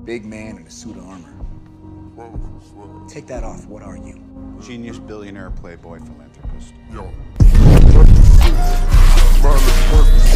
big man in a suit of armor. Take that off, what are you? Genius, billionaire, playboy, philanthropist. Yo.